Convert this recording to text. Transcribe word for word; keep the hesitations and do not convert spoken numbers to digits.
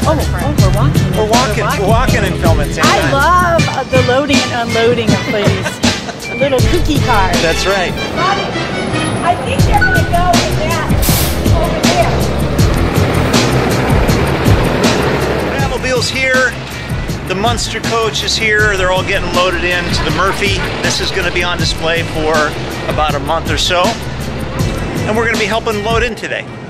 Oh, oh, we're walking. We're walking. We're walking, we're walking and filming. Same I time. love uh, the loading and unloading of these little cookie cars. That's right. Bobby, I think they're going to go with that over there. Batmobile's here. The Munster coach is here. They're all getting loaded into the Murphy. This is going to be on display for about a month or so. And we're going to be helping load in today.